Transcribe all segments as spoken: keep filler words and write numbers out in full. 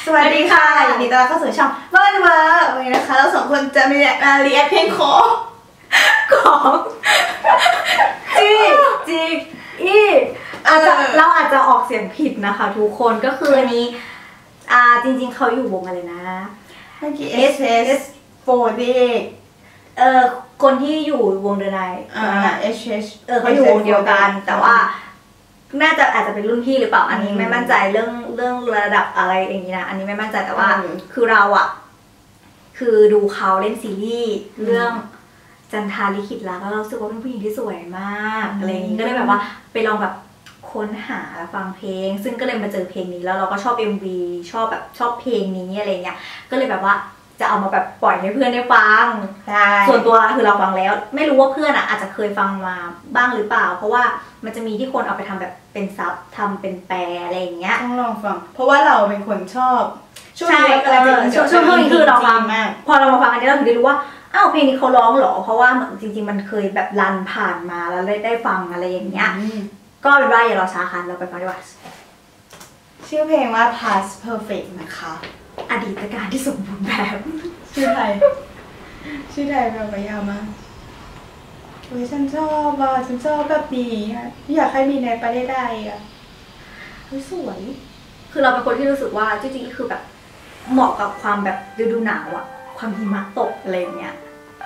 สวัสดีค่ะยินดีต้อนรับเข้าสู่ช่องบ้านเวอร์วันนี้นะคะเราสองคนจะมีมาเรียกเพลงของของจีจีอีอาจจะเราอาจจะออกเสียงผิดนะคะทุกคนก็คืออันนี้อ่าจริงๆเขาอยู่วงอะไรนะเมื่อกี้ เอส เอส โฟร์ ดี เอ่อคนที่อยู่วงเดอะไนท์อ่า เอช เอช เออเขาอยู่วงเดียวกันแต่ว่าน่าจะอาจจะเป็นรุ่นพี่หรือเปล่าอันนี้ไม่มั่นใจเรื่องเรื่องระดับอะไรอย่างนี้นะอันนี้ไม่มั่นใจแต่ว่าคือเราอะคือดูเขาเล่นซีรีส์เรื่องจันทาลิขิตรักแล้วเราสึกว่าเป็นผู้หญิงที่สวยมากอะไรอย่างนี้ก็เลยแบบว่าไปลองแบบค้นหาฟังเพลงซึ่งก็เลยมาเจอเพลงนี้แล้วเราก็ชอบ เอ็ม วี ชอบแบบชอบเพลงนี้อะไรเงี้ยก็เลยแบบว่าจะเอามาแบบปล่อยให้เพื่อนได้ฟังส่วนตัวคือเราฟังแล้วไม่รู้ว่าเพื่อนอ่ะอาจจะเคยฟังมาบ้างหรือเปล่าเพราะว่ามันจะมีที่คนเอาไปทำแบบเป็นซับทำเป็นแปลอะไรอย่างเงี้ยต้องลองฟังเพราะว่าเราเป็นคนชอบช่วงนี้ช่วงช่วงนี้คือเราฟังมากพอเรามาฟังอันนี้เราถึงได้รู้ว่าอ้าวเพลงนี้เขาร้องเหรอเพราะว่าเหมือนจริงๆมันเคยแบบรันผ่านมาแล้วได้ได้ฟังอะไรอย่างเงี้ยก็เป็นว่าอย่ารอช้าค่ะเราไปฟังดีกว่าชื่อเพลงว่า past perfect นะคะอดีตการที่สมบูรณ์แบบชื่อไทยชื่อไทยแบบยาวมากโอ้ยฉันชอบอ่ะฉันชอบแบบนี้อยากให้มีในประเทศไทยอ่ะสวยคือเราเป็นคนที่รู้สึกว่าจริงๆคือแบบเหมาะกับความแบบฤดูหนาวอ่ะความหิมะตกอะไรอย่างเงี้ย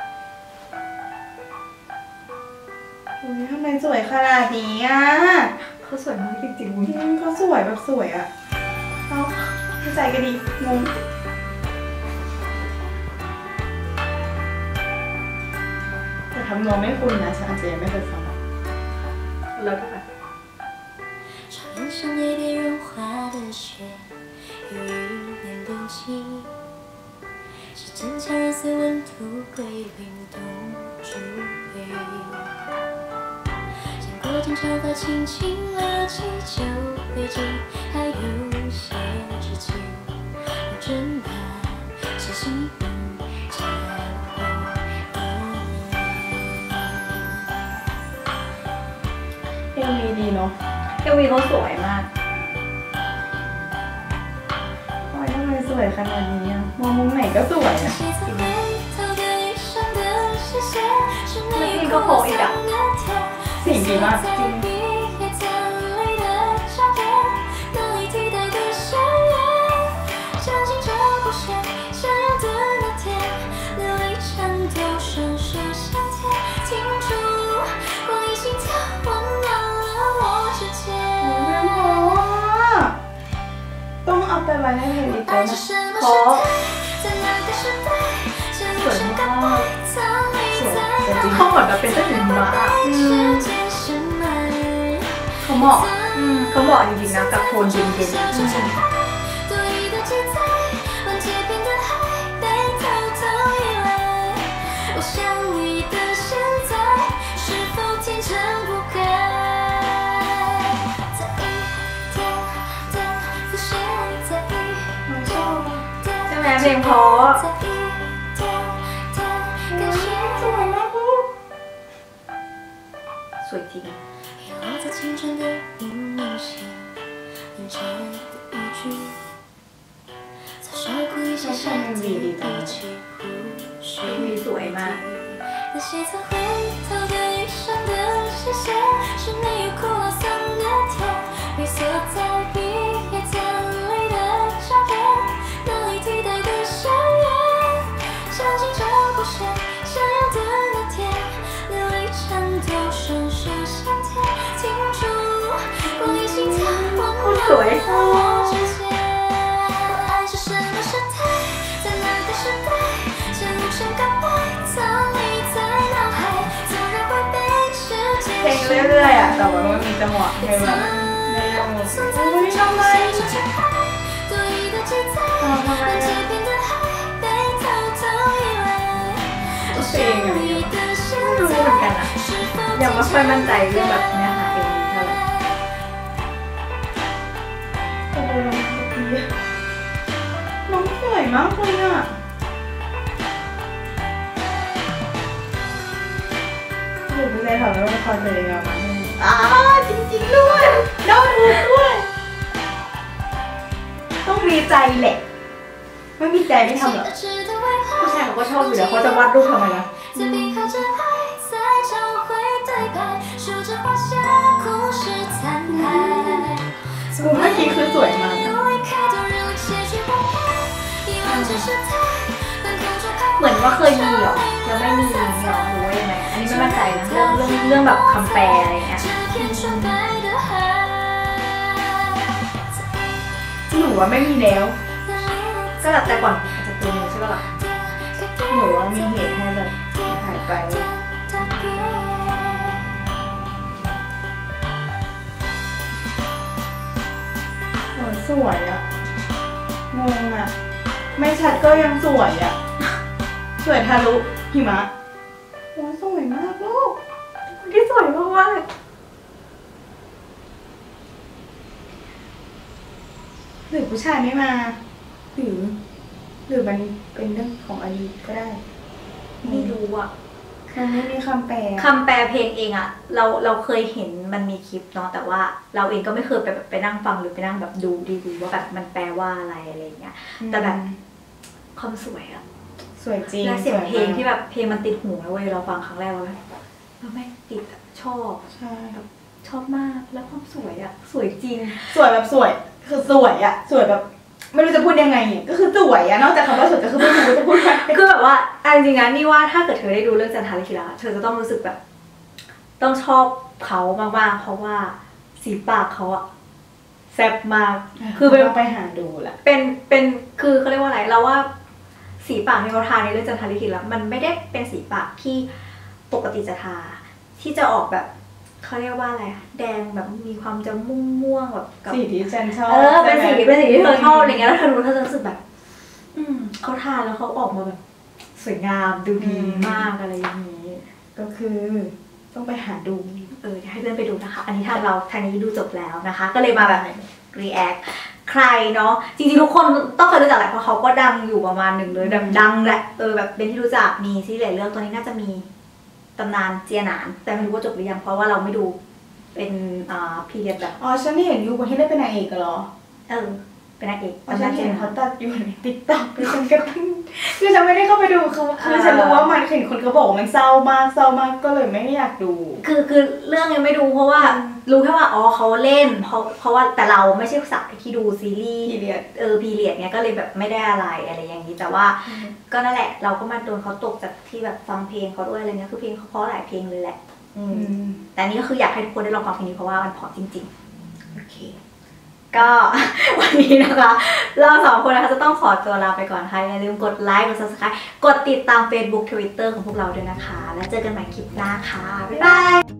โอ้ยทำไมสวยขนาดนี้อ่ะเขาสวยมากจริงๆเขาสวยแบบสวยอ่ะเขาเข้าใจกันดีงงแต่ทำนองไม่คุ้นนะฉันอาจจะยังไม่เคยฟังแล้วก็แบบ朝阳像夜里融化的雪与一年冬季时间强忍随温度归零冻住回忆见过经常发轻轻了起就灰烬还有些知情我真的相信你将会เพลงนี้ดีเนาะเอ็มวีเขาสวยมากโอ้ยทำไมสวยขนาดนี้อ่ะมองมุมไหนก็สวยอ่ะแล้วพี่ก็โผล่อีกอ่ะเสียงดีมากจริงต้องเอาไปไว้ในเพลย์ลิสต์นะเพราะสวยมากสวยจริงเขาเหมือนแบบเป็นเจ้าหญิงหิมะเขาเหมาะเขาเหมาะจริงๆนะกับโทนเย็นๆเพลงเพราะสวยจริงใช่ๆมันดีดีจังมีสวยมากสวยเพลงเรื่อยๆอ่ะแต่ว่ามันมีจังหวะเพลงแบบในจังหวะโอ้ยทำไมทำไมเพลงอะไรไม่รู้เหมือนกันอ่ะยังไม่ค่อยมั่นใจเรื่องแบบเนื้อหาเพลงนี้เท่าไหร่น้องสวยมากเลยอ่ะอยู่ในแถวแล้วละครเพลงอะมันอ่าจริงๆด้วยแล้วดูด้วยต้องมีใจแหละไม่มีใจไม่ทำหรอกผู้ชายเขาก็ชอบอยู่แล้วเขาจะวาดรูปทำไมล่ะกูเมื่อกี้คือสวยมากเหมือนว่าเคยมีหรอยังไม่มีหรอหรือว่ายังไงอันนี้ไม่มั่นใจนะเรื่องเรื่องเรื่องแบบคำแปลอะไรเงี้ยหนูว่าไม่มีแล้วก็แบบแต่ก่อนจะตัวนี้ใช่ป่ะล่ะหนูว่ามีเหตุให้แบบหายไปโอ้สวยอะงงอะไม่ชัดก็ยังสวยอะสวยทะลุหิมะโอ้สวยมากลูกที่สวยมากมากหรือผู้ชายไม่มาหรือหรือมันเป็นเรื่องของอดีตก็ได้ไม่รู้อ่ะมันไม่มีคำแปลคำแปลเพลงเองอ่ะเราเราเคยเห็นมันมีคลิปเนาะแต่ว่าเราเองก็ไม่เคยไปแบบไปนั่งฟังหรือไปนั่งแบบดูดีดูว่าแบบมันแปลว่าอะไรอะไรเงี้ยแต่แบบความสวยอ่ะสวยจริงและเสียงเพลงที่แบบเพลงมันติดหูนะเว้ยเราฟังครั้งแรกเราแบบเราไม่ติดชอบใช่แบบชอบมากแล้วความสวยอ่ะสวยจริงสวยแบบสวยคือสวยอ่ะสวยแบบไม่รู้จะพูดยังไงเนี่ยก็คือสวยอะนอกจากคำว่าสวยก็คือไม่รู้จะพูดอะไรคือแบบว่าจริงๆนะนี่ว่าถ้าเกิดเธอได้ดูเรื่องจันทาลิขิตเธอจะต้องรู้สึกแบบต้องชอบเขามากๆเพราะว่าสีปากเขาอะแซ่บมากคือเป็นไปหาดูแหละเป็นเป็นคือเขาเรียกว่าอะไรเราว่าสีปากในเขาทาในเรื่องจันทาลิขิตแล้วมันไม่ได้เป็นสีปากที่ปกติจะทาที่จะออกแบบเขาเรียกว่าอะไรแดงแบบมีความจะม่วงม่วงแบบสีที่ฉันชอบเออเป็นสีเป็นสีที่เธอชอบอะไรเงี้ยแล้วเธอรู้เธอจะรู้สึกแบบอืมเขาทาแล้วเขาออกมาแบบสวยงามดูดีมากอะไรอย่างนี้ก็คือต้องไปหาดูเออให้เพื่อนไปดูนะคะอันนี้ทางเราทางนี้ดูจบแล้วนะคะก็เลยมาแบบ react ใครเนาะจริงๆทุกคนต้องเคยรู้จักแหละเพราะเขาก็ดังอยู่ประมาณหนึ่งเลยแบบดังแหละเออแบบเป็นที่รู้จักมีซีรีส์หลายเรื่องตอนนี้น่าจะมีตำนานเจียหนานแต่ไม่รู้ว่าจบหรือยังเพราะว่าเราไม่ดูเป็นอ่าพีเรียดแบบอ๋อฉันเห็นอยู่คนที่ได้เป็นนางเอกเหรอเออเป็นนางเอกตำนานเจียหนานเขาตัดอยู่ในติ๊กต็อกคือฉันก็คือฉันไม่ได้เข้าไปดูเขาคือฉันรู้ว่ามันเห็นคนเขาบอกมันเศร้ามากเศร้ามากก็เลยไม่อยากดูคือคือเรื่องยังไม่ดูเพราะว่ารู้แค่ว่าอ๋อเขาเล่นเพราะเพราะว่าแต่เราไม่ใช่สายที่ดูซีรีส์พีเรียดเออพีเรียดเนี้ยก็เลยแบบไม่ได้อะไรอะไรอย่างนี้แต่ว่าก็นั่นแหละเราก็มาโดนเขาตกจากที่แบบฟังเพลงเขาด้วยอะไรเงี้ยคือเพลงเขาเพราะหลายเพลงเลยแหละแต่นี่ก็คืออยากให้ทุกคนได้ลองฟังเพลงนี้เพราะว่ามันเพราะจริงๆโอเคก็วันนี้นะคะเราสองคนนะคะจะต้องขอตัวลาไปก่อนค่ะอย่าลืมกดไลค์กด ซับสไครบ์ กดติดตาม เฟซบุ๊ก ทวิตเตอร์ ของพวกเราด้วยนะคะแล้วเจอกันใหม่คลิปหน้าค่ะบ๊ายบาย